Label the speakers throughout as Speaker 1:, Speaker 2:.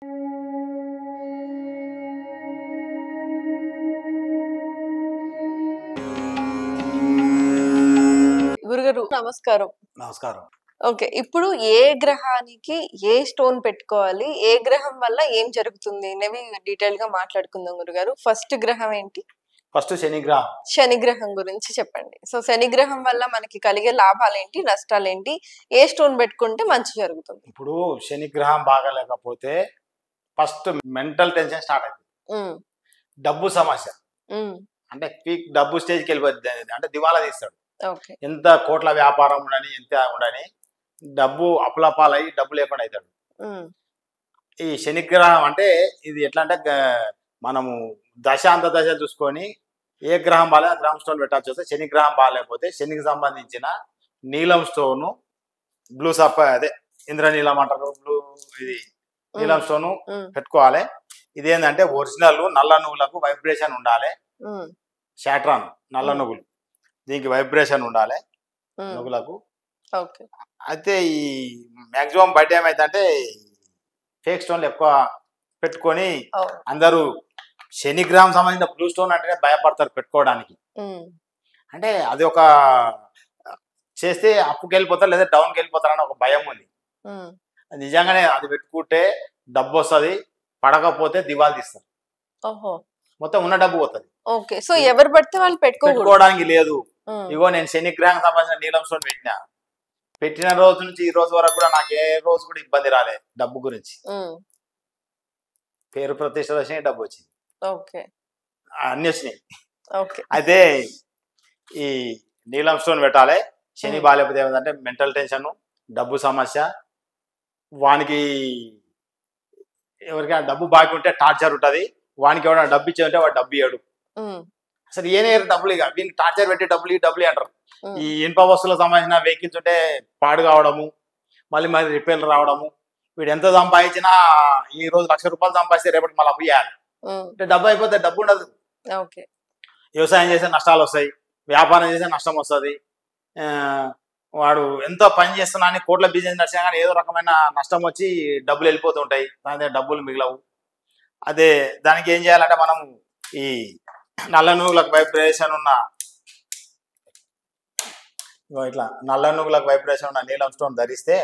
Speaker 1: గురుగారు నమస్కారం.
Speaker 2: నమస్కారం.
Speaker 1: ఓకే. ఇప్పుడు ఏ గ్రహానికి ఏ స్టోన్ పెట్టుకోవాలి? ఏ గ్రహం వల్ల ఏం జరుగుతుంది అనేవి డీటెయిల్‌గా మాట్లాడుకుందాం గురుగారు. ఫస్ట్ గ్రహం ఏంటి?
Speaker 2: ఫస్ట్ శనిగ్రహం.
Speaker 1: శని గ్రహం గురించి చెప్పండి. సో, శని గ్రహం వల్ల మనకి కలిగే లాభాలేంటి? నష్టాలేంటి? ఏ స్టోన్ పెట్టుకుంటే మంచి జరుగుతుంది?
Speaker 2: ఇప్పుడు శనిగ్రహం బాగాలేకపోతే ఫస్ట్ మెంటల్ టెన్షన్ స్టార్ట్ అవుతుంది.
Speaker 1: హ్మ్.
Speaker 2: డబ్బు సమస్య.
Speaker 1: హ్మ్.
Speaker 2: అంటే పీక్ డబ్బు స్టేజ్‌కి వెళ్ళిపోద్ది. అంటే దివాలా తీస్తాడు.
Speaker 1: ఓకే.
Speaker 2: ఎంత కోట్ల వ్యాపారం ఉండని, ఎంత ఉండని డబ్బు అప్పులపాలయ్యి డబ్బు లేకుండా అవుతాడు.
Speaker 1: హ్మ్.
Speaker 2: ఈ శనిగ్రహం అంటే ఇది ఎట్లా అంటే మనము దశ అంతదశ చూసుకొని ఏ గ్రహం బాలే ఆ గ్రహం స్టోన్ పెట్టాల్సి వస్తే శనిగ్రహం బాగాలేకపోతే శనికి సంబంధించిన నీలం స్టోను బ్లూ అదే ఇంద్రనీలం అంటారు. బ్లూ ఇది నీలం స్టోను
Speaker 1: హ్మ్.
Speaker 2: పెట్టుకోవాలి. ఇదేంటంటే ఒరిజినల్ నల్ల నువ్వులకు వైబ్రేషన్ ఉండాలి.
Speaker 1: హ్మ్.
Speaker 2: శాట్రాన్ నల్ల నువ్వులు దీనికి వైబ్రేషన్ ఉండాలి
Speaker 1: హ్మ్.
Speaker 2: నువ్వులకు.
Speaker 1: ఓకే.
Speaker 2: అయితే ఈ మ్యాక్సిమం బయట ఏమైందంటే ఫేక్ స్టోన్లు ఎక్కువ పెట్టుకొని
Speaker 1: అవును.
Speaker 2: అందరూ శనిగ్రహం సంబంధించిన బ్లూ స్టోన్ అంటేనే భయపడతారు పెట్టుకోవడానికి.
Speaker 1: హ్మ్.
Speaker 2: అంటే అది ఒక చేస్తే అప్పుకి వెళ్ళిపోతారు లేదా డౌన్కి వెళ్ళిపోతారు అని ఒక భయం ఉంది.
Speaker 1: హ్మ్.
Speaker 2: నిజంగానే అది పెట్టుకుంటే డబ్బు వస్తుంది, పడకపోతే దివాళి తీస్తారు,
Speaker 1: ఓహో!
Speaker 2: మొత్తం ఉన్న డబ్బు పోతుంది.
Speaker 1: ఓకే. సో, ఎవరు పడితే వాళ్ళు పెట్టుకోకూడదు.
Speaker 2: పెట్టుకోవడానికి లేదు.
Speaker 1: హ్మ్.
Speaker 2: ఇగో నేను శనిగ్రహం సంబంధించిన నీలం స్టోన్ పెట్టిన రోజు నుంచి ఈ రోజు వరకు కూడా నాకు ఏ రోజు కూడా ఇబ్బంది రాలేదు డబ్బు గురించి.
Speaker 1: హ్మ్.
Speaker 2: పేరు ప్రతిష్టలు వచ్చినాయి, డబ్బు వచ్చింది,
Speaker 1: ఓకే.
Speaker 2: అన్ని వచ్చినాయి.
Speaker 1: ఓకే.
Speaker 2: అయితే ఈ నీలం స్టోన్ పెట్టాలి. శని బాలేకపోతే ఏమంటే మెంటల్ టెన్షన్, డబ్బు సమస్య, వానికి ఎవరికైనా డబ్బు బాకీ ఉంటే టార్చర్ ఉంటుంది. వానికి ఎవరైనా డబ్బు ఇచ్చేదంటే వాడు డబ్బు ఇవ్వడు.
Speaker 1: హ్మ్.
Speaker 2: అసలు ఏనే డబ్బులు ఇక వీళ్ళకి టార్చర్ పెట్టి డబ్బులు అంటారు.
Speaker 1: హ్మ్.
Speaker 2: ఈ ఇనుప వస్తువులకు సంబంధించిన వెహికల్స్ ఉంటే పాడు కావడము, మళ్ళీ రిపేర్లు రావడము. వీడు ఎంత సంపాదించినా ఈ రోజు ₹1,00,000 సంపాదిస్తే రేపటి మళ్ళీ అప్పు చేయాలి.
Speaker 1: హ్మ్.
Speaker 2: అంటే డబ్బు అయిపోతే డబ్బు ఉండదు.
Speaker 1: ఓకే.
Speaker 2: వ్యవసాయం చేస్తే నష్టాలు వస్తాయి, వ్యాపారం చేస్తే నష్టం వస్తుంది. వాడు ఎంతో పని చేస్తున్నా అని కోట్ల బిజినెస్ నడిచినా కానీ ఏదో రకమైన నష్టం వచ్చి డబ్బులు వెళ్ళిపోతుంటాయి, దాని దగ్గర డబ్బులు మిగలవు. అదే దానికి ఏం చేయాలంటే మనం ఈ నల్ల నువ్వులకు వైబ్రేషన్ ఉన్న ఇట్లా నల్ల నువ్వులకు వైబ్రేషన్ ఉన్న నీలం స్టోన్ ధరిస్తే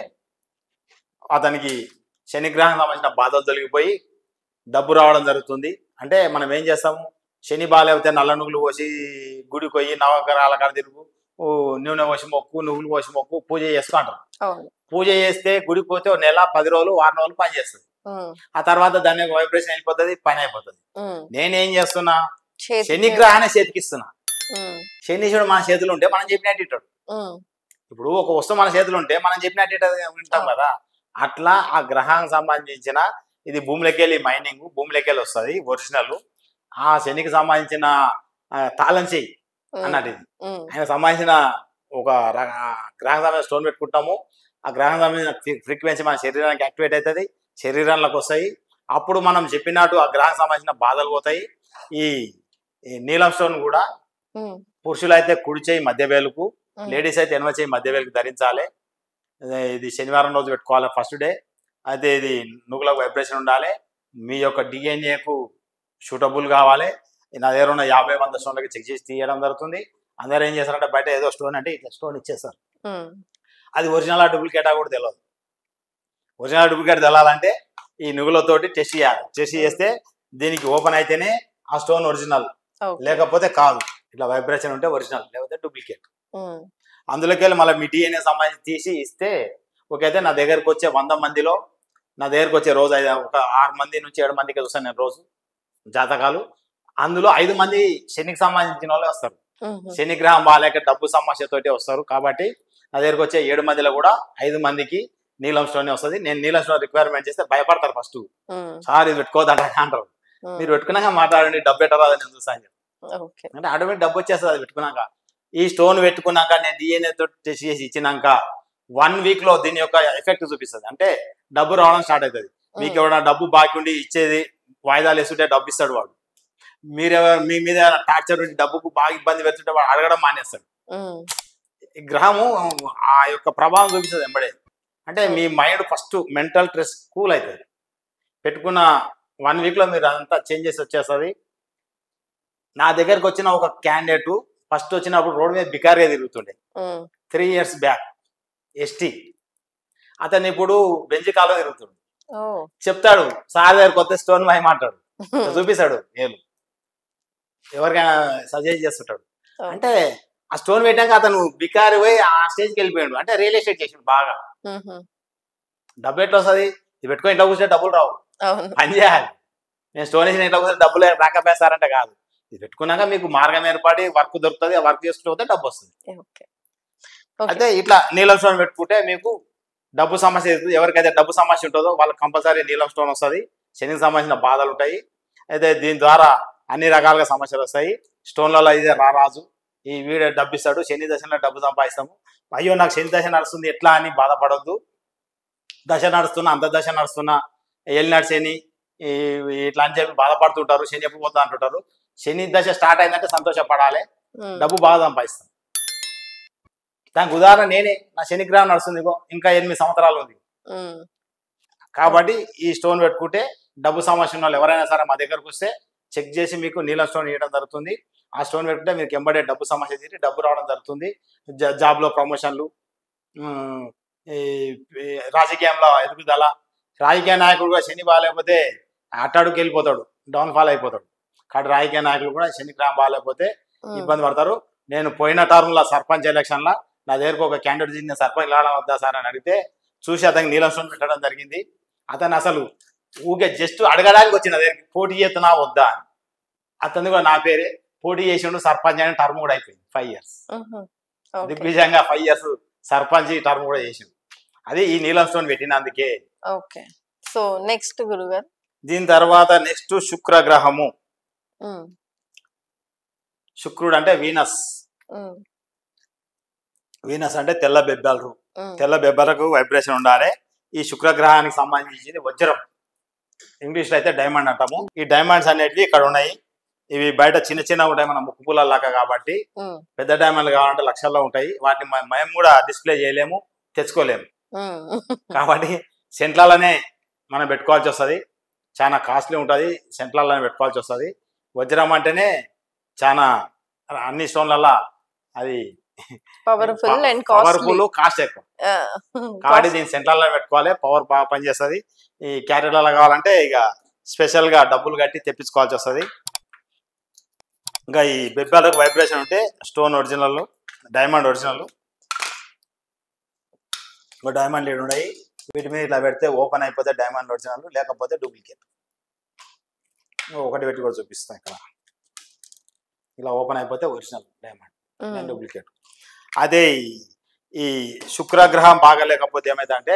Speaker 2: అతనికి శనిగ్రహం సంబంధించిన బాధలు తొలగిపోయి డబ్బు రావడం జరుగుతుంది. అంటే మనం ఏం చేస్తాము, శని బాలేకపోతే నల్ల నువ్వులు పోసి గుడికి పోయి నవగ్రహాల కాడ తిరుగు, నూనె పోసి మొక్కు, నువ్వులు పోసి మొక్కు, పూజ చేస్తూ అంటారు.
Speaker 1: అవును.
Speaker 2: పూజ చేస్తే గుడికి పోతే ఒక నెల 10 రోజులు వారం రోజులు పని చేస్తుంది.
Speaker 1: హ్మ్.
Speaker 2: ఆ తర్వాత దాని వైబ్రేషన్ వెళ్ళిపోతుంది, పని అయిపోతుంది.
Speaker 1: హ్మ్.
Speaker 2: నేనేం చేస్తున్నా,
Speaker 1: చేతికి.
Speaker 2: శనిగ్రహాన్ని చేతికిస్తున్నా.
Speaker 1: హ్మ్.
Speaker 2: శనీశ్వరుడు మన చేతులు ఉంటే మనం చెప్పినట్టు ఇట్టాడు.
Speaker 1: హ్మ్.
Speaker 2: ఇప్పుడు ఒక వస్తువు మన చేతులు ఉంటే మనం చెప్పినట్టు వింటాం కదా. అట్లా ఆ గ్రహానికి సంబంధించిన ఇది భూమిలోకి వెళ్ళి మైనింగ్, భూమిలోకి వెళ్ళి వస్తుంది ఒరిజినల్. ఆ శనికి సంబంధించిన తాళం చెయ్యి అన్నట్టు ఇది.
Speaker 1: హ్మ్.
Speaker 2: ఆయన సంబంధించిన ఒక గ్రహం సంబంధించిన స్టోన్ పెట్టుకుంటాము. ఆ గ్రహం సంబంధించిన ఫ్రీక్వెన్సీ మన శరీరానికి యాక్టివేట్ అవుతుంది, శరీరంలోకి వస్తాయి. అప్పుడు మనం చెప్పినట్టు ఆ గ్రహం సంబంధించిన బాధలు పోతాయి. ఈ నీలం స్టోన్ కూడా
Speaker 1: హ్మ్.
Speaker 2: పురుషులైతే కుడి చేయి మధ్య వేలుకు,
Speaker 1: హ్మ్.
Speaker 2: లేడీస్ అయితే ఎడమ చేయి మధ్య వేలుకు ధరించాలి. ఇది శనివారం రోజు పెట్టుకోవాలి ఫస్ట్ డే. అయితే ఇది నువ్వులకు వైబ్రేషన్ ఉండాలి, మీ యొక్క డిఎన్ఏకు సూటబుల్ కావాలి. నా దగ్గర ఉన్న 50-100 స్టోన్లకి చెక్ చేసి తీయడం జరుగుతుంది. అందరూ ఏం చేస్తారంటే బయట ఏదో స్టోన్ అంటే ఇట్లా స్టోన్ ఇచ్చేస్తారు.
Speaker 1: హ్మ్.
Speaker 2: అది ఒరిజినల్ డూప్లికేటా కూడా తెలియదు. ఒరిజినల్ డూప్లికేట్ తెలాలంటే ఈ నువ్వులతోటి టెస్ట్ చేయాలి. టెస్ట్ చేస్తే దీనికి ఓపెన్ అయితేనే ఆ స్టోన్ ఒరిజినల్,
Speaker 1: ఓకే.
Speaker 2: లేకపోతే కాదు. ఇట్లా వైబ్రేషన్ ఉంటే ఒరిజినల్, లేకపోతే డూప్లికేట్.
Speaker 1: హ్మ్.
Speaker 2: అందులోకి వెళ్ళి మళ్ళీ మీ డిఎన్ఏ సంబంధించి తీసి ఇస్తే ఓకే. అయితే నా దగ్గరకు వచ్చే 100 మందిలో నా దగ్గరకు వచ్చే రోజు ఒక 6 మంది నుంచి 7 మందికి చూస్తాను నేను రోజు జాతకాలు. అందులో 5 మంది శనికి సంబంధించిన వాళ్ళే వస్తారు.
Speaker 1: హుహు.
Speaker 2: శనిగ్రహం బాలేక డబ్బు సమస్యతోటి వస్తారు. కాబట్టి నా దగ్గరకు వచ్చే 7 మందిలో కూడా 5 మందికి నీలం స్టోన్ వస్తుంది. నేను నీలం స్టోన్ రిక్వైర్మెంట్ చేస్తే భయపడతారు ఫస్ట్.
Speaker 1: హ్మ్.
Speaker 2: సార్ ఇది పెట్టుకోవద్దంట అంటారు. మీరు పెట్టుకున్నాక మాట్లాడండి, డబ్బు ఎట్టరాదని నేను చూస్తాను.
Speaker 1: ఓకే.
Speaker 2: అంటే ఆటోమేటిక్ డబ్బు వచ్చేస్తుంది అది పెట్టుకున్నాక. ఈ స్టోన్ పెట్టుకున్నాక నేను డిఎన్ఏ తోటి టెస్ట్ చేసి ఇచ్చినాక 1 week లో దీని యొక్క ఎఫెక్ట్ చూపిస్తుంది. అంటే డబ్బు రావడం స్టార్ట్ అవుతుంది. మీకు ఎవరైనా డబ్బు బాకీ ఉండి ఇచ్చేది వాయిదాలు వేస్తుంటే డబ్బు ఇస్తాడు వాడు. మీ మీద టార్చర్ ఉండి డబ్బుకు బాగా ఇబ్బంది పెడుతుంటే వాడు అడగడం మానేస్తాడు. ఈ గ్రహము ఆ యొక్క ప్రభావం చూపిస్తుంది వెంబడే. అంటే మీ mind first mental stress cool అవుతుంది. పెట్టుకున్న 1 వీక్ లో మీరు అంతా చేంజ్ చేసి వచ్చేస్తుంది. నా దగ్గరకు వచ్చిన ఒక క్యాండిడేట్ ఫస్ట్ వచ్చినప్పుడు రోడ్ మీద బికారిగా తిరుగుతుండే 3 years బ్యాక్, ఎస్టీ. అతను ఇప్పుడు బెంచ్ కాలో తిరుగుతుండు. చెప్తాడు సార్ దగ్గరకు వస్తే స్టోన్ మాయమంటాడు, చూపిస్తాడు ఏలు, ఎవరికైనా సజెస్ట్ చేస్తుంటాడు. అంటే ఆ స్టోన్ పెట్టాక అతను బికారి పోయి ఆ స్టేజ్కి వెళ్ళిపోయాడు. అంటే రియల్ ఎస్టేట్ చేసిండు బాగా. డబ్బు ఎట్లా వస్తుంది? ఇది పెట్టుకొని ఇంట్లో కూర్చొని డబ్బులు రావు, పని చేయాలి. నేను స్టోన్ వేసిన ఇంట్లో కూర్చొని డబ్బులు రాకపోయేస్తారంటే కాదు, ఇది పెట్టుకున్నాక మీకు మార్గం ఏర్పడి వర్క్ దొరుకుతుంది, ఆ వర్క్ చేసుకుంటూ పోతే డబ్బు వస్తుంది. అయితే ఇట్లా నీలం స్టోన్ పెట్టుకుంటే మీకు డబ్బు సమస్య అవుతుంది. ఎవరికైతే డబ్బు సమస్య ఉంటుందో వాళ్ళకి కంపల్సరీ నీలం స్టోన్ వస్తుంది. శనికి సంబంధించిన బాధలు ఉంటాయి. అయితే దీని ద్వారా అన్ని రకాలుగా సమస్యలు వస్తాయి. స్టోన్లలో ఇదే రారాజు, ఈ వీడు డబ్బు ఇస్తాడు, శని దశలో డబ్బు సంపాదిస్తాము. అయ్యో నాకు శని దశ నడుస్తుంది ఎట్లా అని బాధపడొద్దు. దశ నడుస్తున్నా, అంతర్దశ నడుస్తున్నా, ఏలినాడు శని ఇట్లా అని చెప్పి బాధపడుతుంటారు. శని ఎప్పుడు పోతా అంటుంటారు. శని దశ స్టార్ట్ అయిందంటే సంతోషపడాలి, డబ్బు బాగా సంపాదిస్తాం. దానికి ఉదాహరణ నేనే. నా శనిగ్రహం నడుస్తుంది, ఇంకా 8 సంవత్సరాలు ఉంది. కాబట్టి ఈ స్టోన్ పెట్టుకుంటే డబ్బు సమస్య ఉన్న వాళ్ళు ఎవరైనా సరే మా దగ్గరకు వస్తే చెక్ చేసి మీకు నీలం స్టోన్ ఇవ్వడం జరుగుతుంది. ఆ స్టోన్ పెట్టుకుంటే మీకు ఎంబడే డబ్బు సమస్య తీరి డబ్బు రావడం జరుగుతుంది. జాబ్లో ప్రమోషన్లు, రాజకీయంలో ఎదుగుదల. రాజకీయ నాయకుడు కూడా శని బాగాలేకపోతే అట్టాడుకి వెళ్ళిపోతాడు, డౌన్ఫాల్ అయిపోతాడు. కాబట్టి రాజకీయ నాయకులు కూడా శని గ్రహం బాగాలేకపోతే ఇబ్బంది పడతారు. నేను పోయిన టర్మ్లో సర్పంచ్ ఎలక్షన్లో నా దగ్గరకు ఒక క్యాండిడేట్ నేను సర్పంచ్ రావడం వద్దా సార్ అని అడిగితే చూసి అతనికి నీలం స్టోన్ పెట్టడం జరిగింది. అతను అసలు ఊకే జస్ట్ అడగడానికి వచ్చిన దగ్గరికి పోటీ చేస్తున్నా వద్దా అని. అతను కూడా నా పేరే పోటీ చేసిండు, సర్పంచ్ అని టర్మ్ కూడా అయిపోయింది 5 years. దిగ్విజయంగా 5 years సర్పంచ్ టర్మ్ కూడా చేసిండు. అది ఈ నీలం స్టోన్ పెట్టినందుకే.
Speaker 1: ఓకే, సో నెక్స్ట్ గురుగారు,
Speaker 2: దీని తర్వాత నెక్స్ట్ శుక్రగ్రహము. శుక్రుడు అంటే వీనస్. వీనస్ అంటే తెల్ల బెబ్బలు. తెల్ల బెబ్బలకు వైబ్రేషన్ ఉండాలి. ఈ శుక్రగ్రహానికి సంబంధించింది వజ్రం, ఇంగ్లీష్లో అయితే డైమండ్ అంటాము. ఈ డైమండ్స్ అనేటివి ఇక్కడ ఉన్నాయి. ఇవి బయట చిన్న చిన్న ఉంటాయి, మన ముక్కు పుల్లలాగా. కాబట్టి పెద్ద డైమండ్లు కావాలంటే లక్షల్లో ఉంటాయి. వాటిని మేము కూడా డిస్ప్లే చేయలేము, తెచ్చుకోలేము. కాబట్టి సెంట్లలోనే మనం పెట్టుకోవాల్సి వస్తుంది. చాలా కాస్ట్లీ ఉంటుంది, సెంట్లలోనే పెట్టుకోవాల్సి వస్తుంది. వజ్రం అంటేనే చాలా అన్ని స్టోన్లలో అది
Speaker 1: పవర్ఫుల్ అండ్
Speaker 2: పవర్ఫుల్, కాస్ట్ ఎక్కువ. కాబట్టి దీన్ని సెంట్రల్లో పెట్టుకోవాలి, పవర్ బాగా పనిచేస్తుంది. ఈ క్యారెట్లలో కావాలంటే ఇక స్పెషల్గా డబ్బులు కట్టి తెప్పించుకోవాల్సి వస్తుంది. ఇంకా ఈ బెబ్బలకు వైబ్రేషన్ ఉంటే stone original, diamond original. Diamond lead ఉన్నాయి. వీటి మీద ఇట్లా పెడితే ఓపెన్ అయిపోతే డైమండ్ ఒరిజినల్, లేకపోతే డూప్లికేట్. ఒకటి పెట్టి కూడా చూపిస్తాం. ఇక్కడ ఇలా ఓపెన్ అయిపోతే ఒరిజినల్ డైమండ్, డూప్లికేట్. అదే ఈ శుక్రగ్రహం బాగాలేకపోతే ఏమైందంటే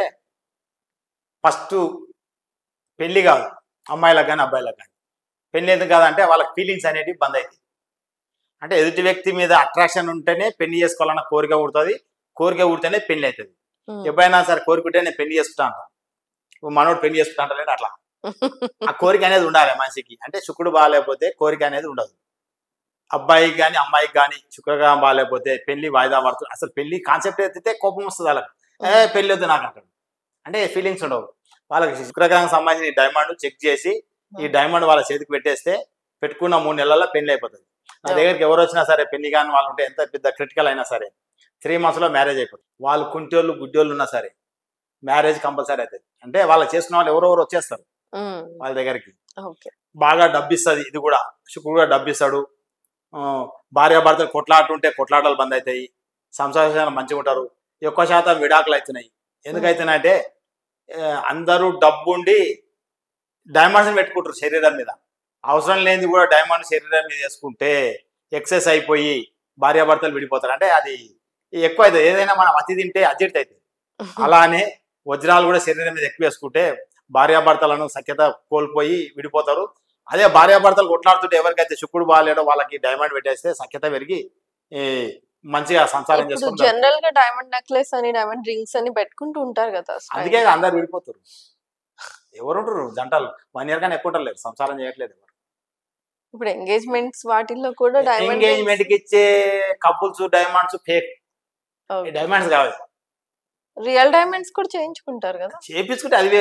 Speaker 2: ఫస్ట్ పెళ్లి కాదు, అమ్మాయిలకు కానీ అబ్బాయిలకు కానీ. పెళ్లి ఎందుకు కాదంటే వాళ్ళకి ఫీలింగ్స్ అనేటివి బంద్ అవుతాయి. అంటే ఎదుటి వ్యక్తి మీద అట్రాక్షన్ ఉంటేనే పెళ్లి చేసుకోవాలన్న కోరిక పుడుతుంది, కోరిక పుడితేనే పెళ్లి అవుతుంది. ఎప్పుడైనా సరే కోరికుంటే నేను పెళ్లి చేసుకుంటా అంటాను, మనోడు పెళ్లి చేసుకుంటా అంటలేడు. అట్లా ఆ కోరిక అనేది ఉండాలి మనిషికి. అంటే శుక్రుడు బాగాలేకపోతే కోరిక అనేది ఉండదు. అబ్బాయికి కానీ అమ్మాయికి కానీ శుక్రగ్రహం బాగాలేకపోతే పెళ్లి వాయిదా పడుతుంది. అసలు పెళ్లి కాన్సెప్ట్ ఎత్తితే కోపం వస్తుంది వాళ్ళకి. పెళ్లి వద్దు నాకు అంటాడు. అంటే ఫీలింగ్స్ ఉండవు వాళ్ళకి. శుక్రగ్రహం సంబంధించిన డైమండ్ చెక్ చేసి ఈ డైమండ్ వాళ్ళ చేతికి పెట్టేస్తే పెట్టుకున్న 3 నెలల్లో పెళ్లి అయిపోతుంది. నా దగ్గరికి ఎవరు వచ్చినా సరే పెళ్లి కానీ వాళ్ళు ఉంటే ఎంత పెద్ద క్రిటికల్ అయినా సరే 3 monthsలో మ్యారేజ్ అయిపోతుంది. వాళ్ళు కుంటోళ్ళు గుడ్డోళ్ళు ఉన్నా సరే మ్యారేజ్ కంపల్సరీ అవుతుంది. అంటే వాళ్ళు చేసుకున్న వాళ్ళు ఎవరెవరు వచ్చేస్తారు వాళ్ళ దగ్గరికి. బాగా డబ్బు ఇస్తుంది. ఇది కూడా శుక్రుడు కూడా డబ్బు ఇస్తాడు. భార్యాభర్తలు కొట్లాడుతుంటే కొట్లాటలు బంద్ అవుతాయి, సంసారాలు మంచిగా ఉంటారు. ఎక్కువ శాతం విడాకులు అవుతున్నాయి. ఎందుకైతున్నాయంటే అందరూ డబ్బుండి డైమండ్స్ పెట్టుకుంటారు శరీరం మీద. అవసరం లేనిది కూడా డైమండ్ శరీరం మీద వేసుకుంటే ఎక్సెస్ అయిపోయి భార్యాభర్తలు విడిపోతారు. అంటే అది ఎక్కువ అవుతుంది. ఏదైనా మనం అతి తింటే అజీర్తి అవుతుంది. అలానే వజ్రాలు కూడా శరీరం మీద ఎక్కువ వేసుకుంటే భార్యాభర్తలను సఖ్యత కోల్పోయి విడిపోతారు. అదే భార్యాభర్తలు కొట్లాడుతుంటే ఎవరికైతే శుక్రుడు బాగాలేడో వాళ్ళకి డైమండ్ పెట్టేస్తే సఖ్యత పెరిగి మంచిగా సంసారం చేసుకుంటారు.
Speaker 1: జనరల్ గా డైమండ్ నెక్లెస్ అని డైమండ్ రింగ్స్ అని పెట్టుకుంటూ ఉంటారు కదా,
Speaker 2: అందుకే అందరు విడిపోతారు. ఎవరుంటారు జంటలు 1 year కానీ ఎక్కువ ఉంటారు, సంసారం చేయట్లేదు ఎవరు.
Speaker 1: ఇప్పుడు ఎంగేజ్మెంట్స్ వాటిల్లో కూడా డైమండ్
Speaker 2: ఎంగేజ్మెంట్ కి ఇచ్చే కపుల్స్ డైమండ్స్ ఫేక్ డైమండ్స్ కావాలి.
Speaker 1: రియల్ డైమండ్స్ కూడా చేయించుకుంటారు కదా,
Speaker 2: చేయించుకుంటే అది వేరు.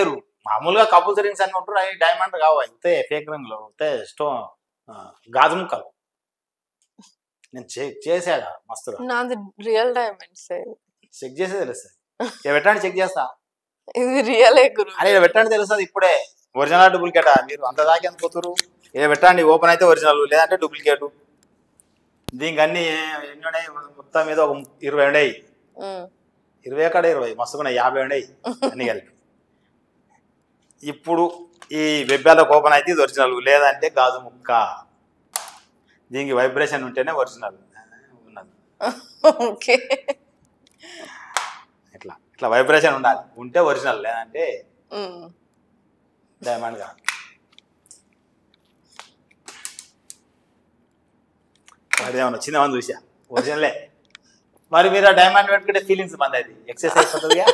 Speaker 2: మామూలుగా కపుల్స్ రింగ్స్ అని ఉంటారు, అవి డైమండ్ కావు, అంతే ఫేక్ రింగ్లు, అంతే స్టోన్ గాజు ముక్కలు. నేను చేసాగా మస్తుగా
Speaker 1: నాది రియల్ డైమండ్స్.
Speaker 2: చెక్ చేసే తెలుస్తుంది. ఇక పెట్టండి, చెక్ చేస్తా.
Speaker 1: ఇది రియలే గురు.
Speaker 2: అరే ఇక పెట్టండి తెలుస్తుంది ఇప్పుడే, ఒరిజినల్ డూప్లికేటా మీరు అంత దాకా ఎంత పోతురు. ఇక పెట్టండి, ఓపెన్ అయితే ఒరిజినల్, లేదంటే డూప్లికేటు. దీనికి అన్ని ఎన్ని ఉన్నాయి మొత్తం మీద, ఒక 20 ఉన్నాయి. 20 కాడ 20 మస్తుకున్నాయి, 50 ఉన్నాయి అన్ని కలిపి. ఇప్పుడు ఈ వెబ్బాలకు ఓపెన్ అయితే ఇది ఒరిజినల్, లేదంటే గాజు ముక్క. దీనికి వైబ్రేషన్ ఉంటేనే ఒరిజినల్ ఉన్నది.
Speaker 1: ఓకే,
Speaker 2: ఇట్లా ఇట్లా వైబ్రేషన్ ఉండాలి, ఉంటే ఒరిజినల్, లేదంటే డైమండ్ కాదు. అదేమన్నా చిన్నమని చూసా ఒరిజినలే. మరి మీరు ఆ డైమండ్ పెట్టుకుంటే ఫీలింగ్స్ బంద్ అయితే ఎక్సెస్ అయిపోతుందిగా.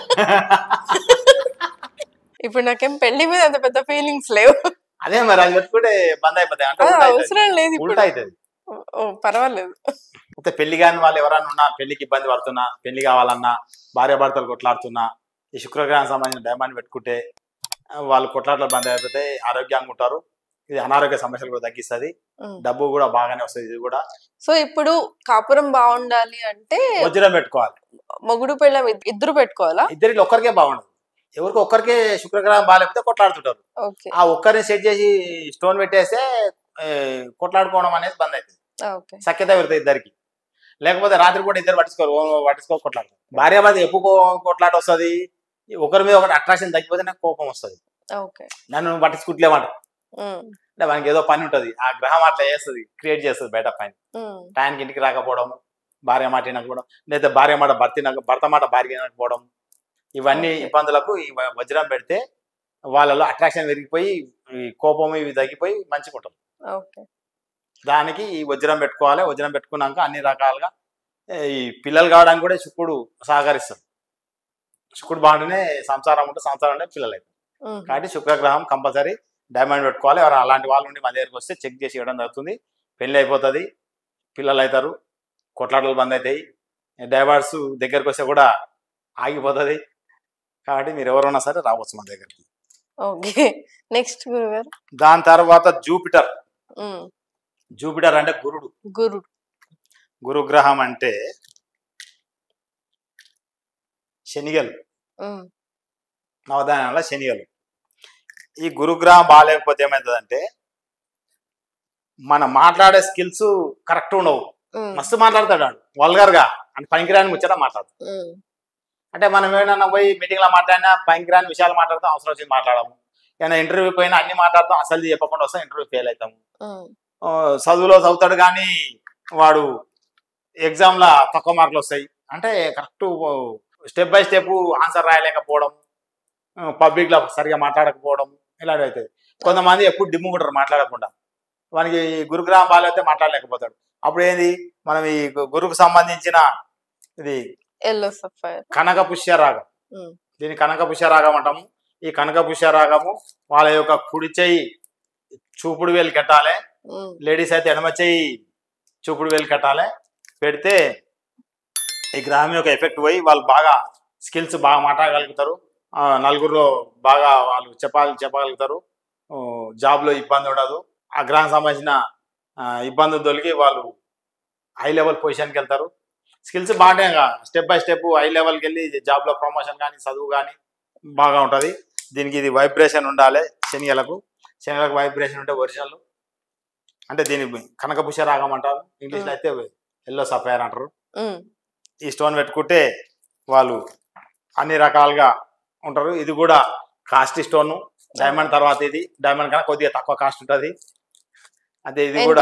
Speaker 1: ఇప్పుడు నాకేం పెళ్లి మీద అంత పెద్ద ఫీలింగ్స్ లేవు.
Speaker 2: అదే మరి అది పెట్టుకుంటే బంద్ అయిపోతాయి అంటే
Speaker 1: అవసరం లేదు,
Speaker 2: ఉల్టా అవుతుంది.
Speaker 1: పర్వాలేదు.
Speaker 2: అయితే పెళ్లి కాని వాళ్ళు ఎవరన్నా ఉన్నా, పెళ్లికి ఇబ్బంది పడుతున్నా, పెళ్లి కావాలన్నా, భార్యాభర్తలు కొట్లాడుతున్నా, ఈ శుక్రగ్రహానికి సంబంధించిన డైమండ్ పెట్టుకుంటే వాళ్ళు కొట్లాటలు బంద్ అయిపోతే ఆరోగ్యంగా ఉంటారు. ఇది అనారోగ్య సమస్యలు కూడా తగ్గిస్తుంది, డబ్బు కూడా బాగానే వస్తుంది. ఇది కూడా
Speaker 1: సో ఇప్పుడు కాపురం బాగుండాలి అంటే
Speaker 2: వజ్రం పెట్టుకోవాలి.
Speaker 1: మొగుడు పెళ్ళం ఇద్దరు పెట్టుకోవాలా?
Speaker 2: ఇద్దరికి ఒక్కరికే బాగుండదు, ఎవరికి ఒక్కరికే శుక్రగ్రహం బాగాలేకపోతే కొట్లాడుతుంటారు. ఆ ఒక్కరిని సెట్ చేసి స్టోన్ పెట్టేస్తే కొట్లాడుకోవడం అనేది బంద్ అవుతుంది, సఖ్యత పెడుతుంది ఇద్దరికి. లేకపోతే రాత్రి కూడా ఇద్దరు పట్టించుకో కొట్లాడు. భార్యాభర్త ఎప్పుడు కొట్లాట వస్తుంది, ఒకరి మీద ఒకటి అట్రాక్షన్ తగ్గిపోతే నాకు కోపం వస్తుంది, నన్ను పట్టించుకుంటలేమంటారు. అంటే మనకి ఏదో పని ఉంటుంది, ఆ గ్రహం అట్లా చేస్తుంది, క్రియేట్ చేస్తుంది బయట పని. టైంకి ఇంటికి రాకపోవడం, భార్య మాట వినకపోవడం, లేదా భార్య మాట భర్త మాట భార్య వినకపోవడం, ఇవన్నీ ఇబ్బందులకు ఈ వజ్రం పెడితే వాళ్ళలో అట్రాక్షన్ పెరిగిపోయి ఈ కోపం ఇవి తగ్గిపోయి మంచిగా ఉంటుంది. దానికి ఈ వజ్రం పెట్టుకోవాలి. వజ్రం పెట్టుకున్నాక అన్ని రకాలుగా ఈ పిల్లలు కావడానికి కూడా శుక్రుడు సహకరిస్తారు. శుక్రుడు బాగుంటేనే సంసారం ఉంటే, సంసారం అంటే పిల్లలు అవుతారు. కాబట్టి శుక్రగ్రహం కంపల్సరీ డైమండ్ పెట్టుకోవాలి. ఎవరు అలాంటి వాళ్ళు ఉండి మా దగ్గరికి వస్తే చెక్ చేసి ఇవ్వడం జరుగుతుంది. పెళ్ళి అయిపోతుంది, పిల్లలు అవుతారు, కొట్లాటలు బంద్ అవుతాయి, డైవర్స్ దగ్గరికి వస్తే కూడా ఆగిపోతుంది. కాబట్టి మీరు ఎవరున్నా సరే రావచ్చు మా దగ్గరికి.
Speaker 1: ఓకే, నెక్స్ట్ గురుగారు.
Speaker 2: దాని తర్వాత జూపిటర్. జూపిటర్ అంటే గురుడు. గురుగ్రహం అంటే శనిగలు, నవధాన్యాల శనిగలు. ఈ గురుగ్రహం బాగాలేకపోతే ఏమవుతుందంటే మనం మాట్లాడే స్కిల్స్ కరెక్ట్ ఉండవు. మస్తు మాట్లాడతాడు వాడు వల్గర్గా, అంటే పనికిరాని ముచ్చట మాట్లాడతాడు. అంటే మనం ఏమైనా పోయి మీటింగ్లో మాట్లాడినా పనికిరాని విషయాలు మాట్లాడతాం, అవసరం వచ్చి మాట్లాడము. ఏమైనా ఇంటర్వ్యూకి పోయినా అన్ని మాట్లాడతాం, అసలు చెప్పకుండా వస్తాం, ఇంటర్వ్యూ ఫెయిల్ అవుతాము. చదువులో చదువుతాడు కానీ వాడు ఎగ్జామ్లో తక్కువ మార్కులు వస్తాయి. అంటే correct step by step answer రాయలేకపోవడం, పబ్లిక్లో సరిగా మాట్లాడకపోవడం ఇలాంటివి అవుతుంది. కొంతమంది ఎప్పుడు డిమ్ముకుంటారు మాట్లాడకుండా, వానికి గురుగ్రహం బాగాలేకపోతే మాట్లాడలేకపోతాడు. అప్పుడు ఏంది, మనం ఈ గురువుకు సంబంధించిన ఇది కనక పుష్యరాగం, దీన్ని కనక పుష్యరాగం అంటాము. ఈ కనక పుష్యరాగము వాళ్ళ యొక్క కుడి చెయ్యి చూపుడు వేలు కట్టాలి, లేడీస్ అయితే ఎడమ చెయ్యి చూపుడు వేలు కట్టాలి. పెడితే ఈ గ్రహం యొక్క ఎఫెక్ట్ పోయి వాళ్ళు బాగా స్కిల్స్ బాగా మాట్లాడగలుగుతారు, నలుగురిలో బాగా వాళ్ళు చెప్పగలుగుతారు, జాబ్లో ఇబ్బంది ఉండదు, ఆ గ్రహం సంబంధించిన ఇబ్బందులు తొలగి వాళ్ళు హై లెవెల్ పొజిషన్కి వెళ్తారు. స్కిల్స్ బాగానే స్టెప్ బై స్టెప్ హై లెవెల్కి వెళ్ళి జాబ్లో ప్రమోషన్ కానీ చదువు కానీ బాగా ఉంటుంది. దీనికి ఇది వైబ్రేషన్ ఉండాలి. శనిగలకు వైబ్రేషన్ ఉంటే ఒరిజినల్. అంటే దీని కనక పుష్యరాగం అంటారు, ఇంగ్లీష్లో అయితే ఎల్లో సఫైర్ అంటారు. ఈ స్టోన్ పెట్టుకుంటే వాళ్ళు అన్ని రకాలుగా ఉంటారు. ఇది కూడా కాస్ట్ స్టోన్, డైమండ్ తర్వాత ఇది డైమండ్ కన్నా కొద్దిగా తక్కువ కాస్ట్ ఉంటుంది. అదే ఇది కూడా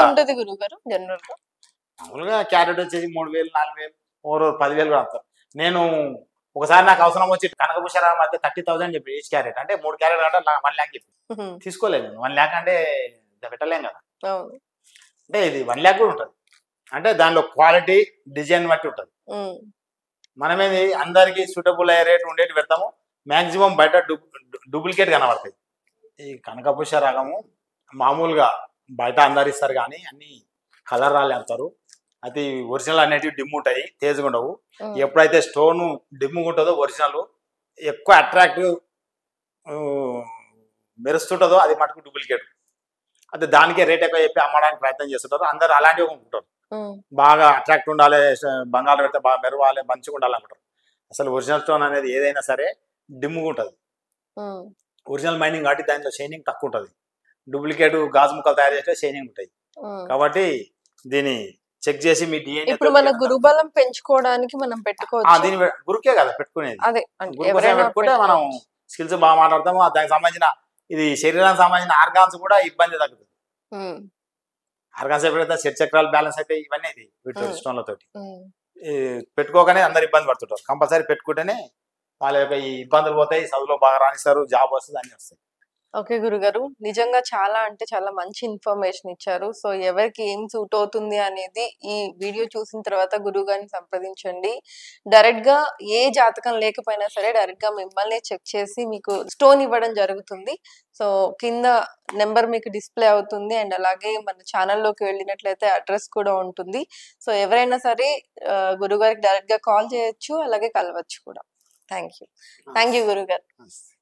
Speaker 2: మామూలుగా క్యారెట్ వచ్చేసి 3000 4000 ఓరో 10,000 కూడా వస్తారు. నేను ఒకసారి నాకు అవసరం వచ్చి కనక పుష్యరాగం మధ్య 30,000 చెప్పి ఈచ్ క్యారెట్, అంటే 3 క్యారెట్ అంటే 1 lakh చెప్పి తీసుకోలేదు. 1 lakh అంటే పెట్టలేం కదా. అంటే ఇది 1 lakh కూడా ఉంటుంది. అంటే దానిలో క్వాలిటీ డిజైన్ బట్టి ఉంటుంది. మనమేది అందరికి సూటబుల్ అయ్యే రేట్ ఉండేటి పెడతాము, మ్యాక్సిమం బయట డూప్లికేట్ కనబడతాయి. ఈ కనక పుష్యరాగము మామూలుగా బయట అందరు ఇస్తారు కానీ అన్ని కలర్ రాలే అంటారు. అది ఒరిజినల్ అనేటివి డిమ్ ఉంటాయి, తేజగా ఉండవు. ఎప్పుడైతే స్టోన్ డిమ్గా ఉంటుందో ఒరిజినల్ ఎక్కువ అట్రాక్టివ్ మెరుస్తుంటుందో అది మటుకు డూప్లికేట్. అయితే దానికే రేట్ ఎక్కువ చెప్పి అమ్మడానికి ప్రయత్నం చేస్తుంటారు. అందరూ అలాంటివి అనుకుంటారు, బాగా అట్రాక్ట్ ఉండాలి, బంగారం పెడితే బాగా మెరవాలి, మంచిగా ఉండాలనుకుంటారు. అసలు ఒరిజినల్ స్టోన్ అనేది ఏదైనా సరే డిమ్గా ఉంటుంది. ఒరిజినల్ మైనింగ్ కాబట్టి దాంట్లో షైనింగ్ తక్కువ ఉంటుంది. డూప్లికేట్ గాజు ముక్కలు తయారు చేస్తే షైనింగ్ ఉంటాయి. కాబట్టి దీన్ని చెక్ చేసి మీ డిఎన్ఏ
Speaker 1: ఇప్పుడు మన గురుబలం పెంచుకోవడానికి మనం పెట్టుకోవచ్చు.
Speaker 2: దీని గురుకే కదా పెట్టుకునేది.
Speaker 1: అదే
Speaker 2: గురు కోసం పెట్టుకుంటే మనం స్కిల్స్ బాగా మాట్లాడతాము. దానికి సంబంధించిన ఇది శరీరానికి సంబంధించిన ఆర్గాన్స్ కూడా ఇబ్బంది తగ్గుతుంది. ఆర్గాన్స్ ఎప్పుడైతే సెట్ చక్రాలు బ్యాలెన్స్ అయితే ఇవన్నీ ఇది వీటి స్టోన్లతోటి పెట్టుకోగానే అందరు ఇబ్బంది పడుతుంటారు. కంపల్సరీ పెట్టుకుంటేనే వాళ్ళ యొక్క ఈ ఇబ్బందులు పోతాయి, చదువులో బాగా రాణిస్తారు, జాబ్ వస్తుంది, అన్ని వస్తాయి.
Speaker 1: ఓకే గురుగారు, నిజంగా చాలా అంటే చాలా మంచి ఇన్ఫర్మేషన్ ఇచ్చారు. సో ఎవరికి ఏం సూట్ అవుతుంది అనేది ఈ వీడియో చూసిన తర్వాత గురువు గారిని సంప్రదించండి. డైరెక్ట్ గా ఏ జాతకం లేకపోయినా సరే డైరెక్ట్ గా మిమ్మల్ని చెక్ చేసి మీకు స్టోన్ ఇవ్వడం జరుగుతుంది. సో కింద నెంబర్ మీకు డిస్ప్లే అవుతుంది అండ్ అలాగే మన ఛానల్లోకి వెళ్ళినట్లయితే అడ్రస్ కూడా ఉంటుంది. సో ఎవరైనా సరే గురువు గారికి డైరెక్ట్ గా కాల్ చేయొచ్చు, అలాగే కలవచ్చు కూడా. థ్యాంక్ యూ గురుగారు.